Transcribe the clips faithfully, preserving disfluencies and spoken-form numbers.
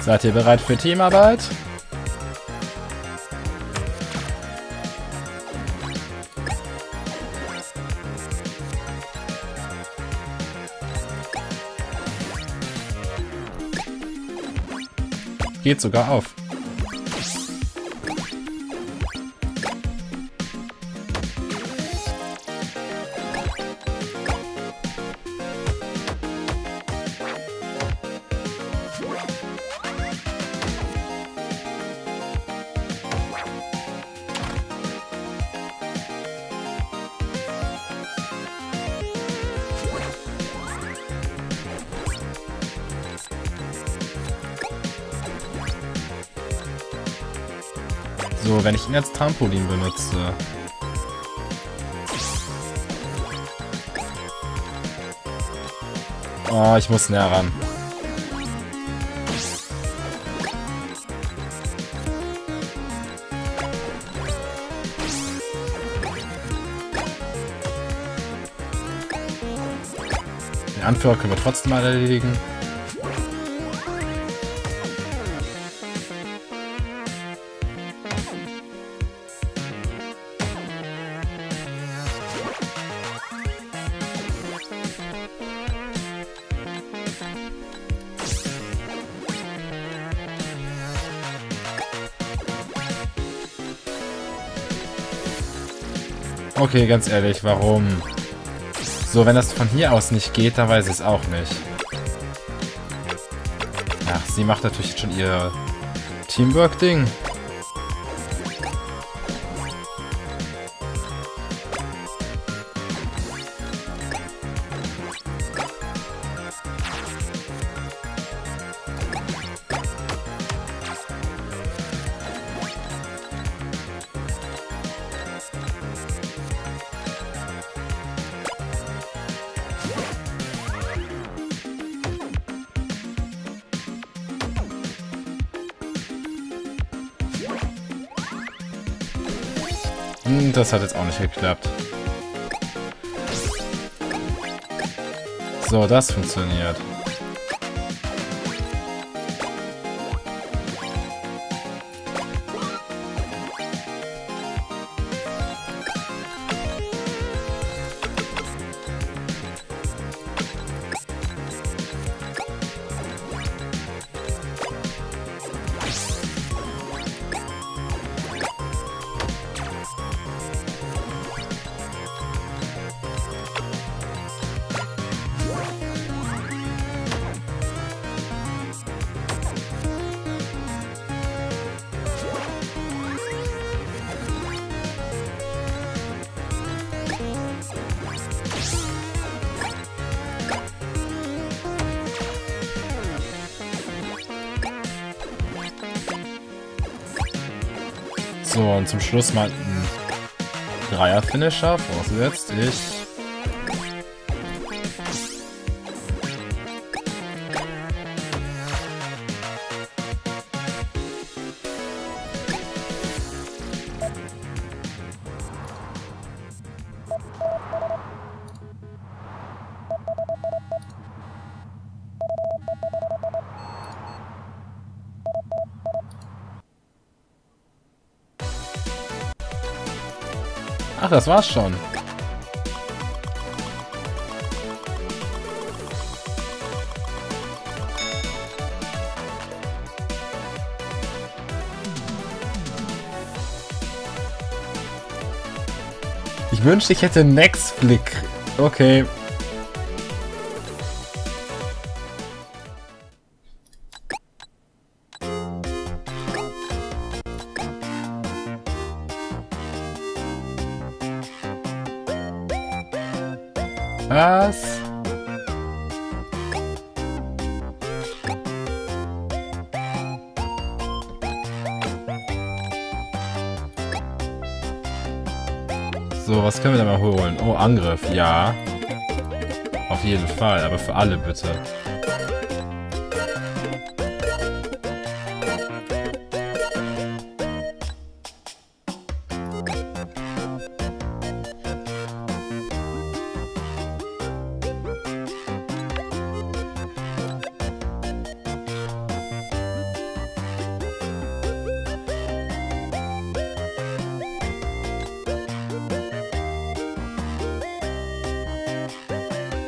Seid ihr bereit für Teamarbeit? Geht sogar auf. So, wenn ich ihn als Trampolin benutze. Oh, ich muss näher ran. Den Anführer können wir trotzdem mal erledigen. Okay, ganz ehrlich, warum? So, wenn das von hier aus nicht geht, dann weiß ich es auch nicht. Ach, sie macht natürlich jetzt schon ihr Teamwork-Ding. Das hat jetzt auch nicht geklappt. So, das funktioniert. So, und zum Schluss mal ein Dreier-Finisher, vorausgesetzt ich. Ach, das war's schon. Ich wünschte, ich hätte Next-Flick. Okay. Was? So, was können wir da mal holen? Oh, Angriff, ja. Auf jeden Fall, aber für alle bitte.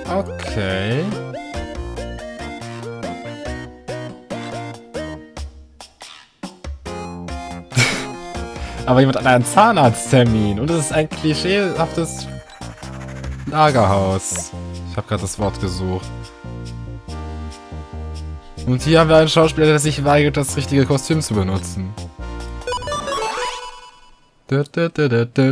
Okay. Aber jemand hat einen Zahnarzttermin und es ist ein klischeehaftes Lagerhaus. Ich habe gerade das Wort gesucht. Und hier haben wir einen Schauspieler, der sich weigert, das richtige Kostüm zu benutzen. Dut, dut, dut, dut, dut.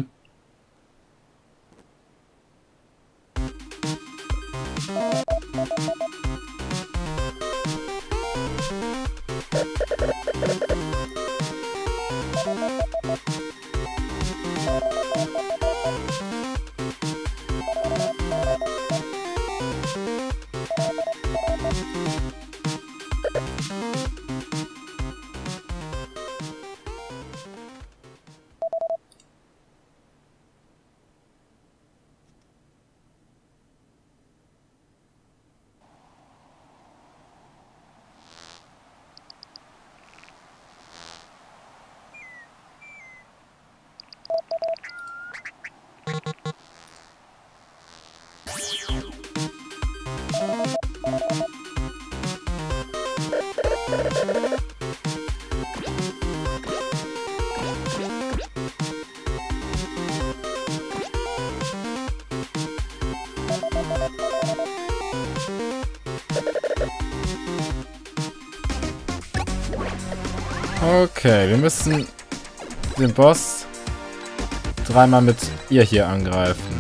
Okay, wir müssen den Boss dreimal mit ihr hier angreifen.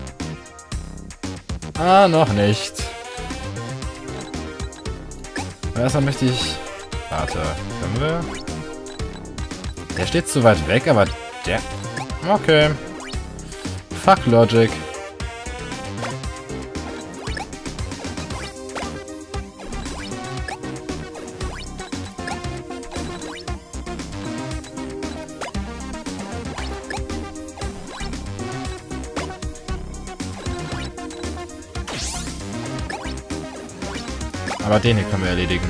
Ah, noch nicht. Aber erstmal möchte ich... Warte, können wir? Der steht zu weit weg, aber der... Okay. Fuck Logic. Aber den hier können wir erledigen.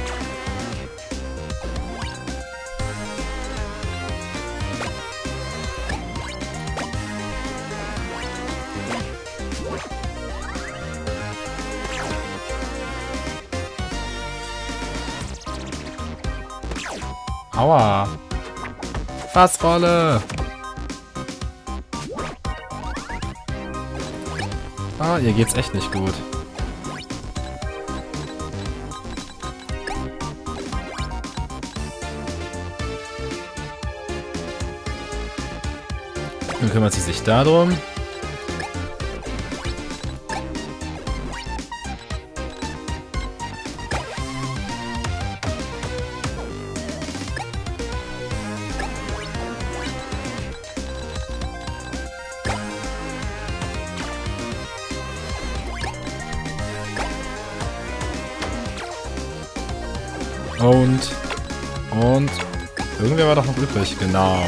Aua. Fassrolle. Ah, ihr geht's echt nicht gut. Dann kümmert sie sich darum. Und... Und... Irgendwer war doch noch übrig, genau.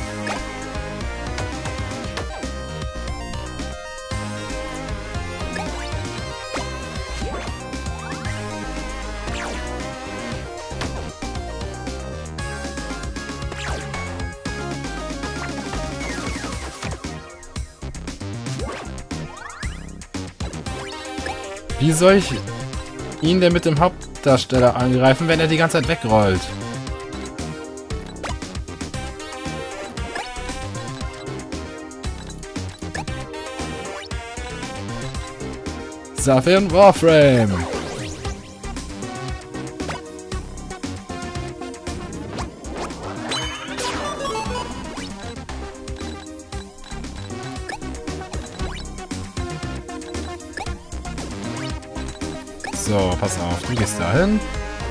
Wie soll ich ihn denn mit dem Hauptdarsteller angreifen, wenn er die ganze Zeit wegrollt? Zafin Warframe! So, pass auf, du gehst dahin.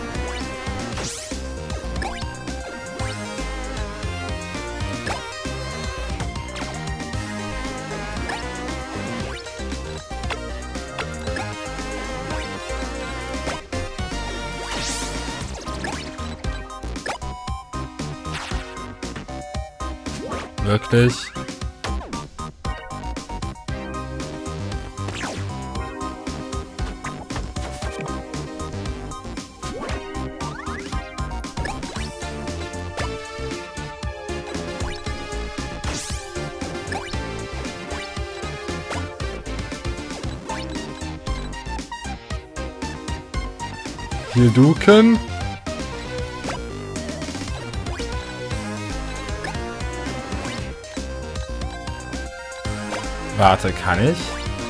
Wirklich? Hilduken? Warte, kann ich?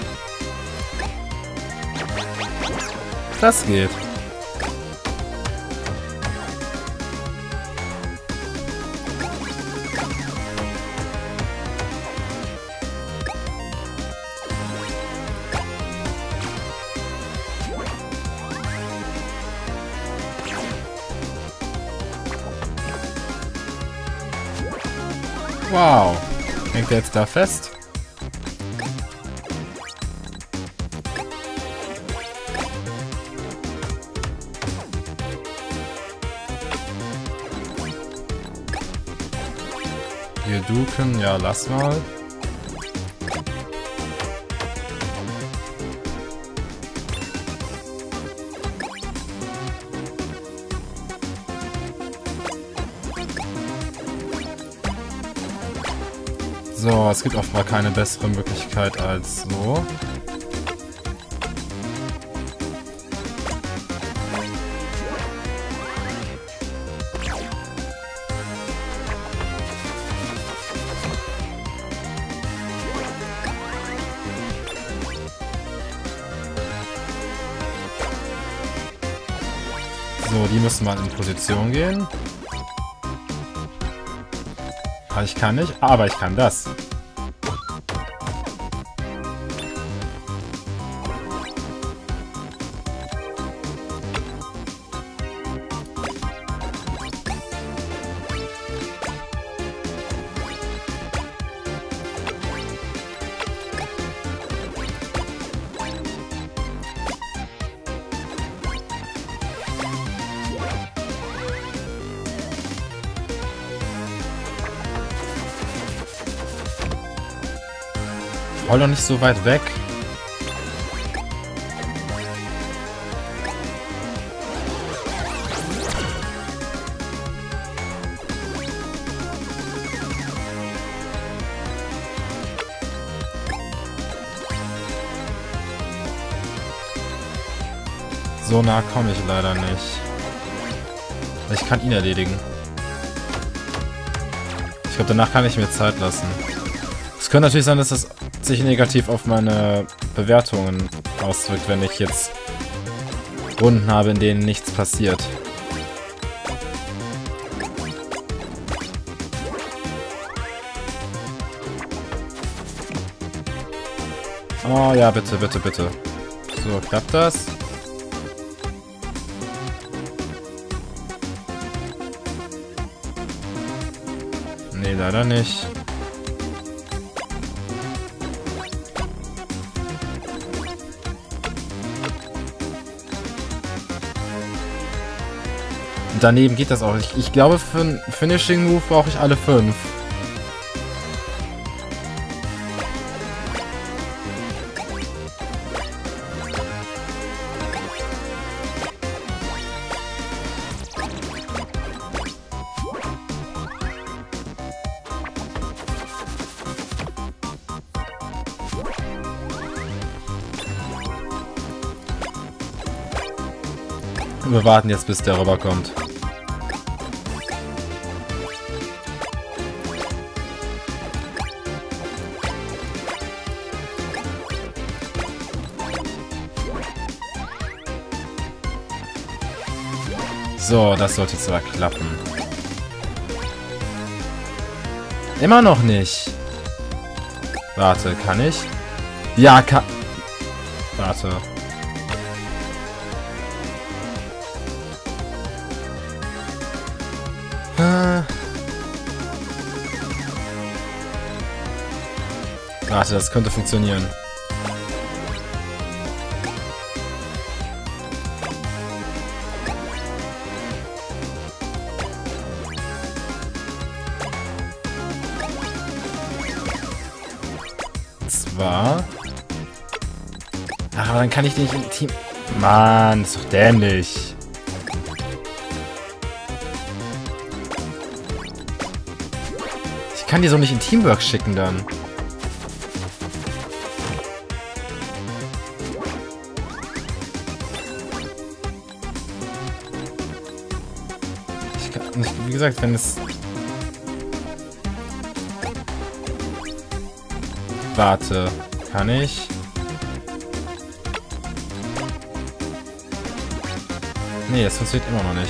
Das geht. Wow. Hängt er jetzt da fest? Hier duken, ja, lass mal. So, es gibt offenbar keine bessere Möglichkeit als so. So, die müssen mal in Position gehen. Ich kann nicht, aber ich kann das. Roll doch nicht so weit weg. So nah komme ich leider nicht. Ich kann ihn erledigen. Ich glaube, danach kann ich mir Zeit lassen. Es könnte natürlich sein, dass das sich negativ auf meine Bewertungen auswirkt, wenn ich jetzt Runden habe, in denen nichts passiert. Oh ja, bitte, bitte, bitte. So, klappt das? Nee, leider nicht. Daneben geht das auch. Ich, ich glaube, für einen Finishing Move brauche ich alle fünf. Wir warten jetzt, bis der rüberkommt. So, das sollte zwar klappen. Immer noch nicht. Warte, kann ich? Ja, kann... Warte. Äh. Warte, das könnte funktionieren. Zwar... Ach, aber dann kann ich nicht im Team... Mann, ist doch dämlich. Ich kann die so nicht in Teamwork schicken dann. Ich kann nicht, wie gesagt, wenn es... Warte. Kann ich? Nee, das funktioniert immer noch nicht.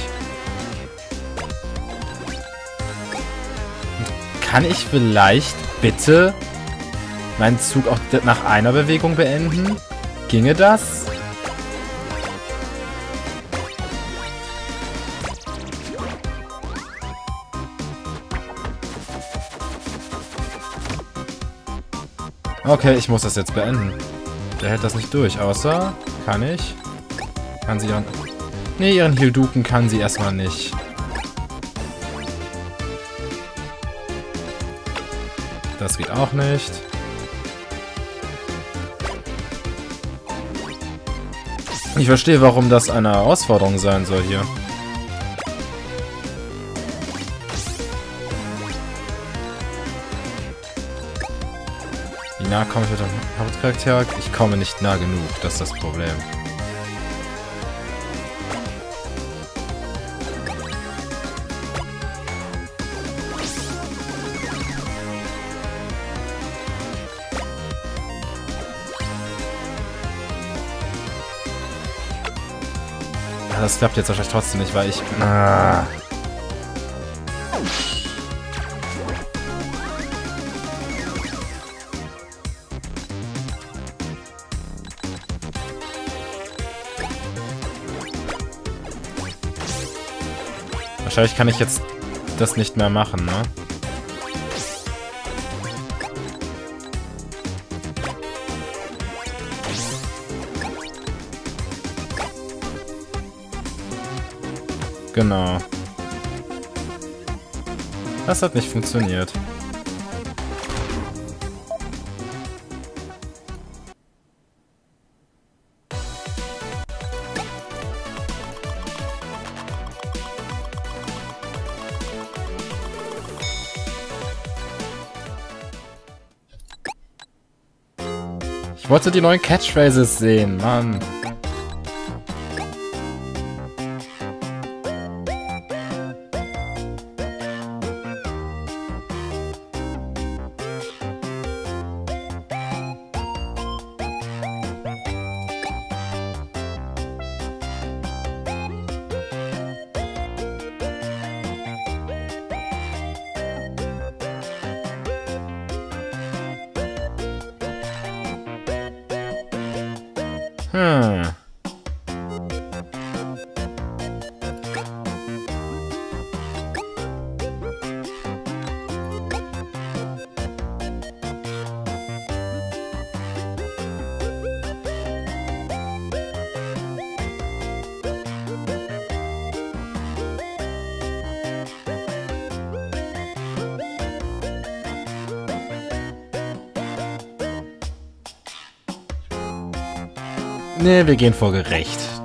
Kann ich vielleicht bitte meinen Zug auch nach einer Bewegung beenden? Ginge das? Okay, ich muss das jetzt beenden. Der hält das nicht durch, außer... Kann ich? Kann sie ihren... Nee, ihren Hilduken kann sie erstmal nicht. Das geht auch nicht. Ich verstehe, warum das eine Herausforderung sein soll hier. Wie nah komme ich mit dem Hauptcharakter? Ich komme nicht nah genug, das ist das Problem. Ja, das klappt jetzt wahrscheinlich trotzdem nicht, weil ich... Ah. Wahrscheinlich kann ich jetzt das nicht mehr machen, ne? Genau. Das hat nicht funktioniert. Ich wollte die neuen Catchphrases sehen, Mann. Hm. Nee, wir gehen vor Gericht.